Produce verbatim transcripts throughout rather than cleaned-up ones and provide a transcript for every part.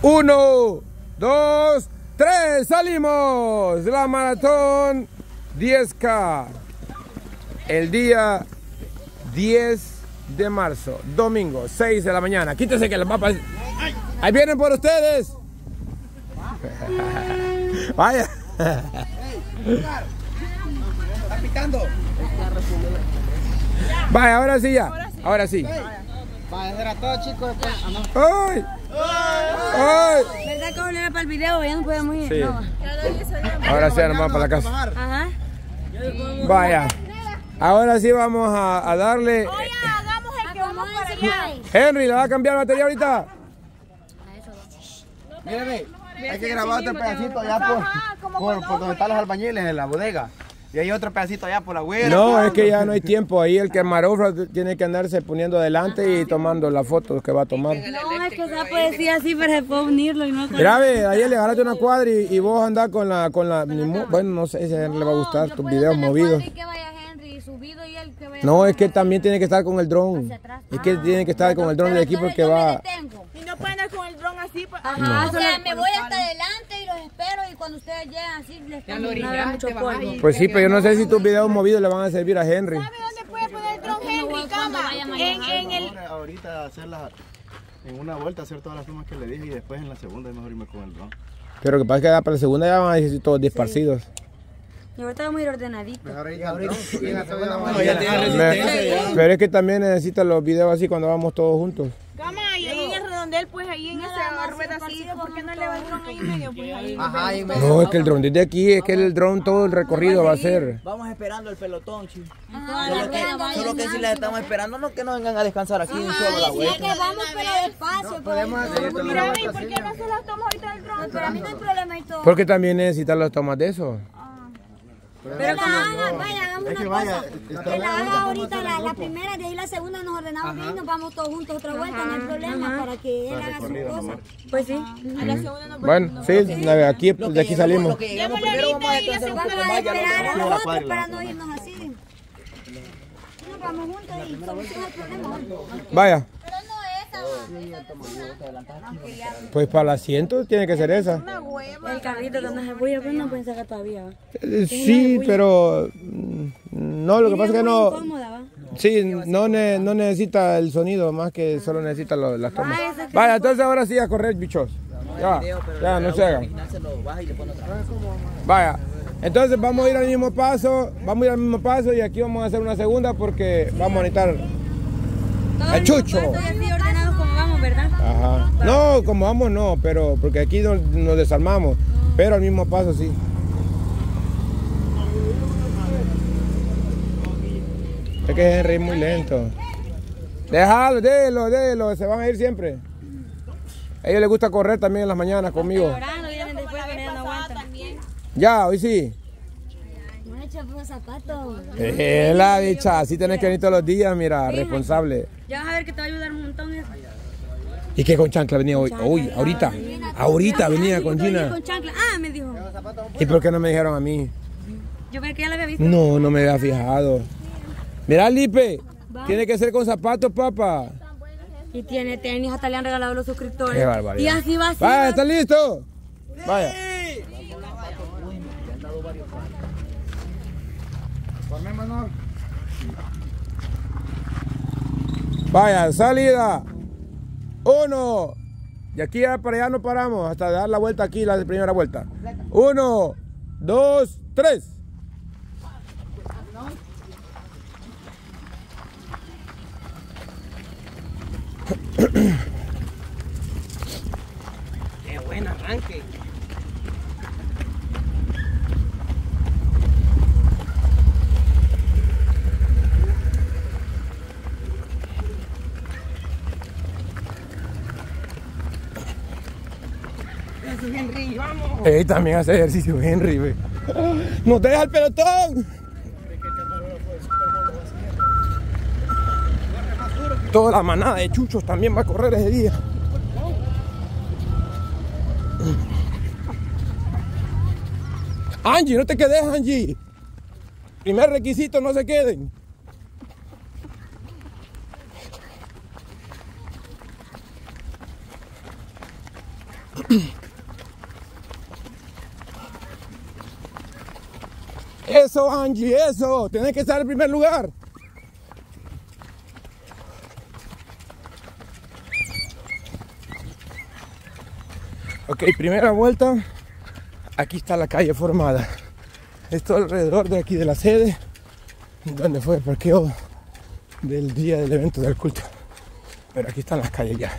Uno, dos, tres, salimos. La maratón diez K. El día diez de marzo, domingo, seis de la mañana. Quítese que los papas. Ahí vienen por ustedes. Vaya. Está picando. Vaya, ahora sí ya. Ahora sí. Vaya, era todo, chicos. ¡Ay! ¡Ay! ¿Verdad que volver para el video? Ya no podemos ir. Sí. No. Ahora sí, nomás para la casa. Ajá. Vaya. Ahora sí vamos a, a darle. Oye, hagamos el que vamos para allá. Henry, ¿le va a cambiar batería ahorita? Mírame, hay que grabar otro pedacito allá por, por, por donde están los albañiles en la bodega. Y hay otro pedacito allá por la huella. No, es que ya no hay tiempo. Ahí el camarógrafo tiene que andarse poniendo adelante y tomando las fotos que va a tomar. No, es que se puede decir así, pero se puede unirlo y no con... Mira, ve, ayer le agarraste una cuadra y, y vos andás con la, con la... Bueno, no sé si a él le va a gustar tus videos movidos. No, es que también tiene que estar con el dron. Es que tiene que estar con el dron de aquí porque va... Y no pueden andar con el dron así. Ajá, no. O sea, me voy hasta adelante y los espero y cuando ustedes llegan así les pongo mucho polvo. Pues sí, pero yo no sé si tus videos movidos le van a servir a Henry. ¿Sabe dónde puede poner el dron Henry, cama? En, en el... Ahorita hacerla en una vuelta, hacer todas las tomas que le dije y después en la segunda es mejor irme con el dron. Pero que pasa que para la segunda ya van a decir todos disparcidos. Y ahorita vamos a ir ordenaditos. Pero es que también necesitan los videos así cuando vamos todos juntos. Cama, y ahí en el redondel, pues ahí en esa rueda así, ¿por qué no le va el dron ahí en medio? Pues ahí. Ajá, ahí en medio. No, es que el dron desde aquí, es que el dron todo el recorrido va a ser. Vamos esperando el pelotón, chicos. Solo que, solo que si les estamos esperando, no que no vengan a descansar aquí en solo la vuelta. Es que vamos pero despacio. Podemos hacer Mira, ¿y por qué no se las toma ahorita el dron? Pero a mí no hay problema y todo. Porque también necesitan los tomas de eso. Pero que la haga, vaya, hagamos una cosa. Que la haga ahorita la, la primera, de ahí la segunda nos ordenamos bien y nos vamos todos juntos otra vuelta, no hay problema, para que él haga su cosa. Pues sí. A la segunda nos Bueno, sí, aquí, de aquí salimos. Lo que llegamos primero vamos a descansar un poco más, ya esperar a lo los otros para no irnos así. Nos vamos juntos y solucionamos el problema. Vaya. Pero no Pues para el asiento tiene que ser esa. el carrito que no se bulla, pero no pueden sacar todavía. Eh, Sí, pero mm, no, lo que pasa es que no. Sí, no, ne- no necesita el sonido, más que solo necesita lo- las tomas. Vaya, entonces ahora sí a correr, bichos. Ya, ya, no se hagan. Vaya, entonces vamos a ir al mismo paso, vamos a ir al mismo paso y aquí vamos a hacer una segunda porque vamos a necesitar el chucho. Así ordenados como vamos, ¿verdad? Ajá. No, como vamos no, pero porque aquí nos, nos desarmamos, pero al mismo paso sí. Es que Henry es muy lento. Déjalo, déjalo, déjalo, se van a ir siempre. A ellos les gusta correr también en las mañanas conmigo. Llorando, vienen después que ya no aguantan. Ya, hoy sí. No he hecho unos zapatos. Eh, la dicha, así tenés que venir todos los días, mira, responsable. Ya vas a ver que te va a ayudar un montón eso. ¿Y qué con chancla venía hoy? Hoy, ahorita. Ahorita venía con Gina. Con chancla. Ah, me dijo. ¿Y por qué no me dijeron a mí? Yo creo que ya la había visto. No, no me había fijado. Mira, Lipe, tiene que ser con zapatos, papá. Y tiene tenis, hasta le han regalado los suscriptores. Qué barbaridad. Y así va así. Vaya, ¿está listo? Vaya. Vaya, salida. Uno. Y aquí ya para allá no paramos hasta dar la vuelta aquí, la primera vuelta. Uno, dos, tres. Qué buen arranque. Eso, Henry, vamos. Ey, también hace ejercicio Henry, ve. ¡No te deja el pelotón! Toda la manada de chuchos también va a correr ese día. Angie, no te quedes, Angie. Primer requisito, no se queden. Eso, Angie, eso. Tienes que estar en primer lugar. Ok, primera vuelta. Aquí está la calle formada. Esto alrededor de aquí de la sede, donde fue el parqueo del día del evento del culto. Pero aquí están las calles ya.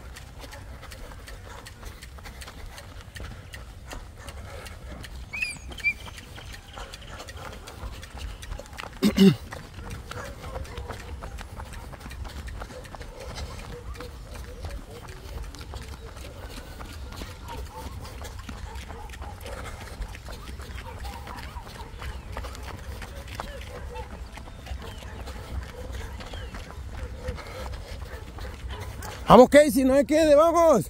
Vamos, Casey, no se quede, vamos.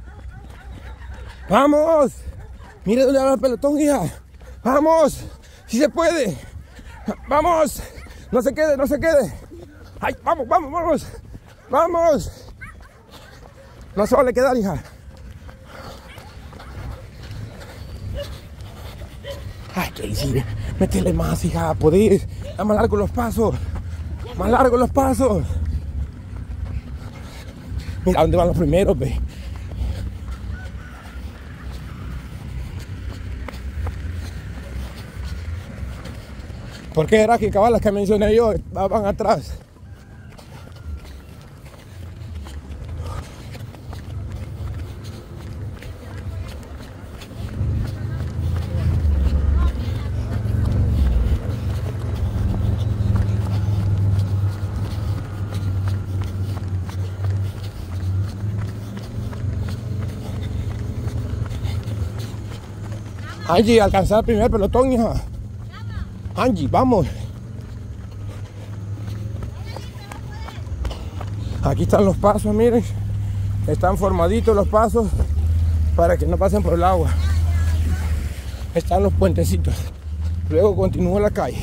Vamos. Mire dónde va el pelotón, hija. Vamos. Si se puede. Vamos. No se quede, no se quede. Ay, vamos, vamos, vamos. Vamos. No se vale quedar, hija. Ay, Casey, métele más, hija. Podés. Da más largo los pasos. Más largo los pasos. Mira dónde van los primeros, ve. ¿Por qué era que cabalas que mencioné yo van atrás? Angie, alcanzar el primer pelotón, hija. Angie, vamos. Aquí están los pasos, miren. Están formaditos los pasos para que no pasen por el agua. Están los puentecitos. Luego continúa la calle.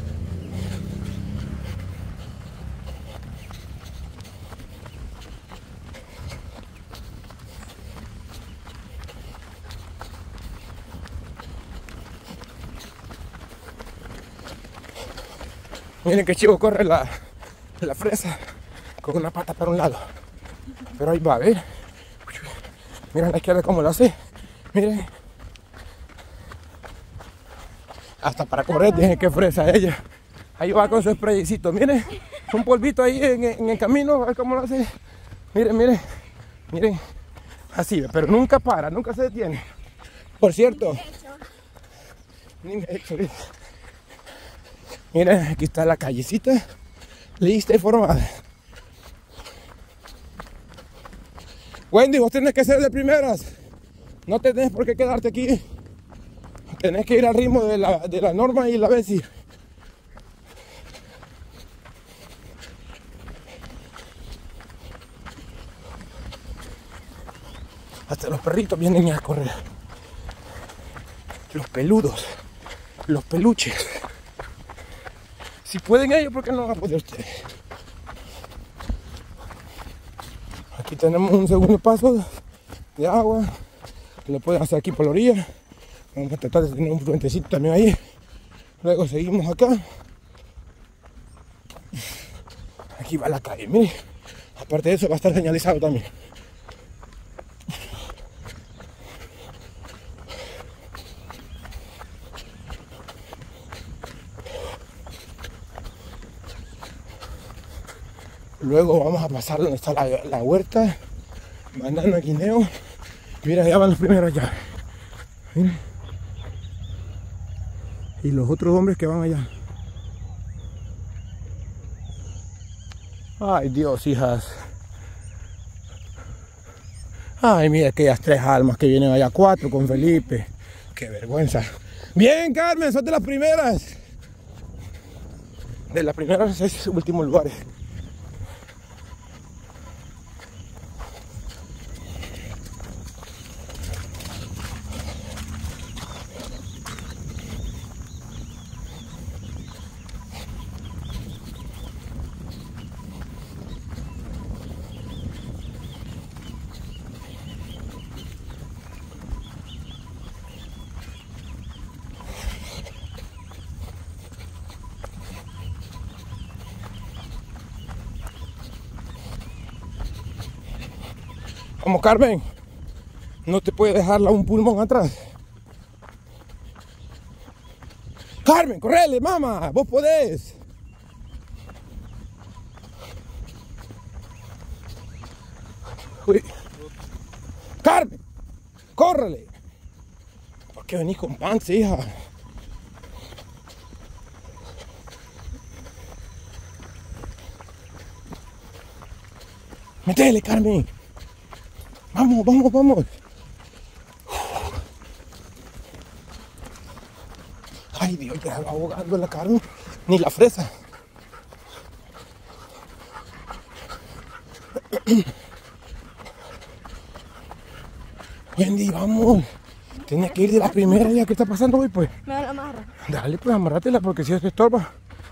Miren que chivo corre la, la fresa con una pata para un lado. Pero ahí va, a ver. Miren a la izquierda cómo lo hace. Miren. Hasta para correr, dejen que fresa ella. Ahí va con su spraycito. Miren, un polvito ahí en, en el camino. A ver cómo lo hace. Miren, miren. Miren. Así, pero nunca para, nunca se detiene. Por cierto. Ni me he hecho. Miren, aquí está la callecita, lista y formada. Wendy, vos tenés que ser de primeras. No tenés por qué quedarte aquí. Tenés que ir al ritmo de la, de la Norma y la Bessie. Hasta los perritos vienen a correr. Los peludos, los peluches. Si pueden ellos, ¿por qué no van a poder ustedes? Aquí tenemos un segundo paso de agua. Lo pueden hacer aquí por la orilla. Vamos a tratar de tener un puentecito también ahí. Luego seguimos acá. Aquí va la calle, miren. Aparte de eso va a estar señalizado también. Luego vamos a pasar donde está la, la huerta, banana, guineo. Mira, ya van los primeros ya. Miren. Y los otros hombres que van allá. Ay, Dios, hijas. Ay, mira aquellas tres almas que vienen allá, cuatro con Felipe. Qué vergüenza. Bien, Carmen, son de las primeras. De las primeras seis últimos lugares. Vamos, Carmen. No te puede dejarla un pulmón atrás. Carmen, correle, mamá. Vos podés. Uy. Carmen, córrele. ¿Por qué venís con pants, hija? Metele, Carmen. Vamos, vamos, vamos. Ay, Dios, ya va ahogando la carne. Ni la fresa. Wendy, vamos. Tienes que ir de la primera ya. ¿Qué está pasando hoy, pues? Me la amarra. Dale, pues, amárratela, porque si es que estorba.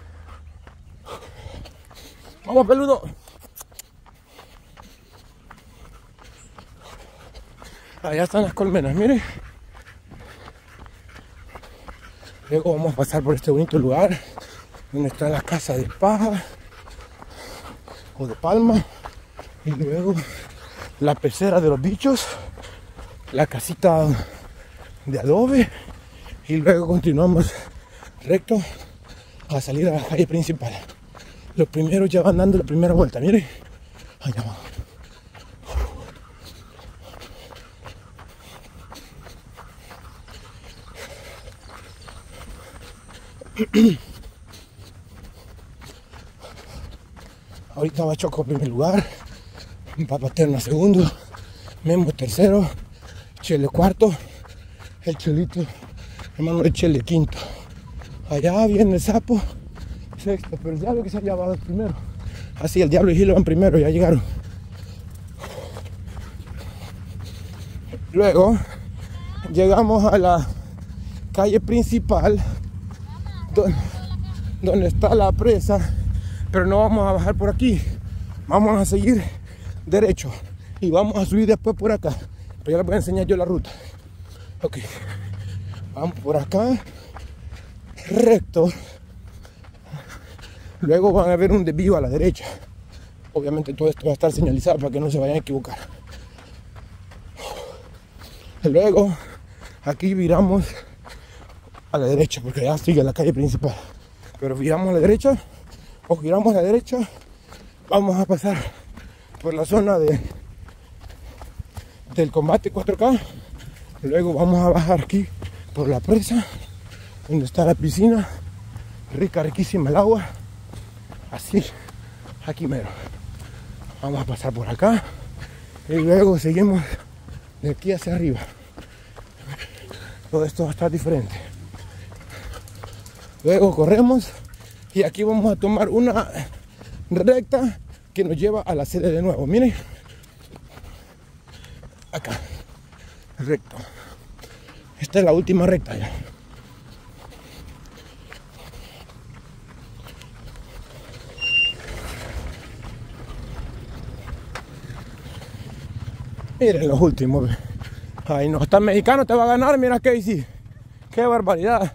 Vamos, peludo. Allá están las colmenas, miren. Luego vamos a pasar por este bonito lugar donde está la casa de paja o de palma. Y luego la pecera de los bichos, la casita de adobe. Y luego continuamos recto a salir a la calle principal. Los primeros ya van dando la primera vuelta, miren. Allá va. Ahorita va Choco primer lugar, Papá Terna segundo, Memo tercero, Chele cuarto, el Chelito, hermano de Chele quinto. Allá viene el Sapo sexto, pero el Diablo que se allá va primero. Así el Diablo y Gilo van primero, ya llegaron. Luego llegamos a la calle principal donde está la presa, pero no vamos a bajar por aquí, vamos a seguir derecho y vamos a subir después por acá, pero ya les voy a enseñar yo la ruta. Ok, vamos por acá recto, luego van a ver un desvío a la derecha. Obviamente todo esto va a estar señalizado para que no se vayan a equivocar. Luego aquí viramos a la derecha, porque ya sigue la calle principal, pero viramos a la derecha o giramos a la derecha, vamos a pasar por la zona de del combate cuatro K, luego vamos a bajar aquí por la presa donde está la piscina, rica, riquísima el agua, así, aquí mero. Vamos a pasar por acá y luego seguimos de aquí hacia arriba. Todo esto va a estar diferente. Luego corremos y aquí vamos a tomar una recta que nos lleva a la sede de nuevo. Miren, acá, recto. Esta es la última recta ya. Miren los últimos. Ay, no, hasta el mexicano te va a ganar, mira Casey. Qué barbaridad.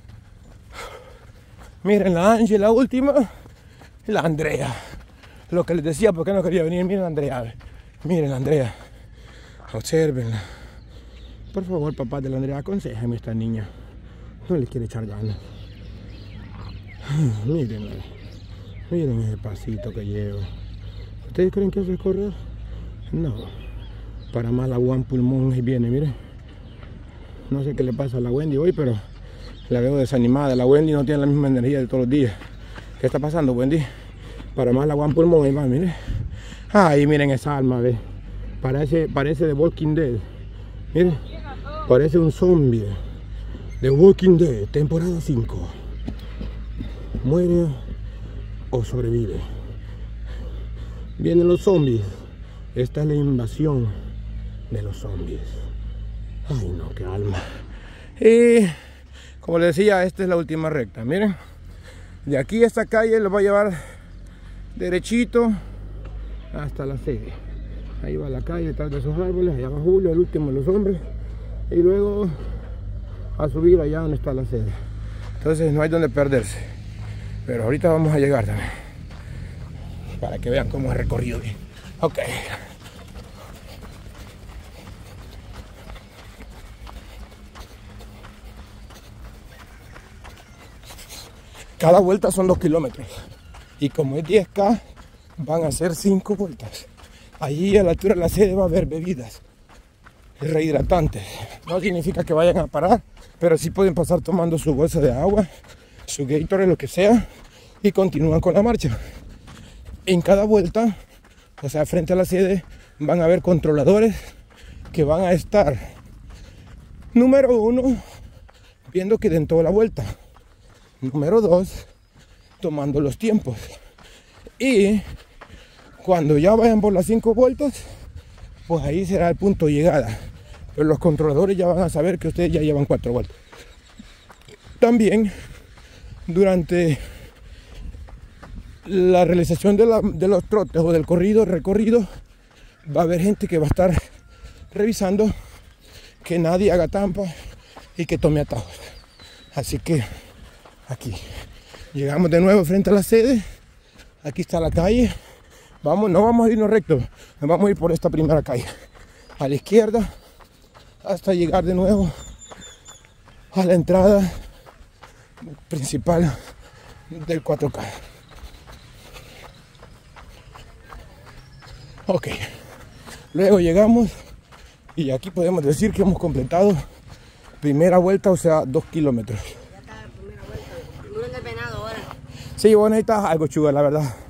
Miren la Angie, la última, y la Andrea. Lo que les decía, porque no quería venir. Miren la Andrea, miren la Andrea. Observenla. Por favor, papá de la Andrea, aconsejame a esta niña. No le quiere echar ganas. Mírenla. Miren ese pasito que lleva. ¿Ustedes creen que eso es correr? No. Para más la One Pulmón ahí viene, miren. No sé qué le pasa a la Wendy hoy, pero la veo desanimada. La Wendy no tiene la misma energía de todos los días. ¿Qué está pasando, Wendy? Para más la One Pulmón, ahí va, miren. Ay, miren esa alma, ve. Parece, parece de Walking Dead. Miren, parece un zombie de Walking Dead, temporada cinco. Muere o sobrevive. Vienen los zombies. Esta es la invasión de los zombies. Ay, no, qué alma. Y como les decía, esta es la última recta. Miren, de aquí a esta calle lo va a llevar derechito hasta la sede. Ahí va la calle detrás de esos árboles. Allá va Julio, el último de los hombres. Y luego a subir allá donde está la sede. Entonces no hay donde perderse. Pero ahorita vamos a llegar también, para que vean cómo es recorrido bien. Ok. cada vuelta son dos kilómetros. Y como es diez K, van a ser cinco vueltas. Allí a la altura de la sede va a haber bebidas rehidratantes. No significa que vayan a parar, pero sí pueden pasar tomando su bolsa de agua, su Gatorade, lo que sea, y continúan con la marcha. En cada vuelta, o sea, frente a la sede, van a haber controladores que van a estar, número uno, viendo que den toda la vuelta. Número dos, tomando los tiempos. Y cuando ya vayan por las cinco vueltas, pues ahí será el punto de llegada. Pero los controladores ya van a saber que ustedes ya llevan cuatro vueltas. También, durante la realización de, la, de los trotes o del corrido, recorrido, va a haber gente que va a estar revisando que nadie haga trampa y que tome atajos. Así que aquí llegamos de nuevo frente a la sede. Aquí está la calle. Vamos, no vamos a irnos recto, vamos a ir por esta primera calle a la izquierda hasta llegar de nuevo a la entrada principal del cuatro K. Ok, luego llegamos y aquí podemos decir que hemos completado primera vuelta, o sea, dos kilómetros. Ya está la primera vuelta. Muro del venado ahora. Sí, vos necesitas algo, chuga, la verdad.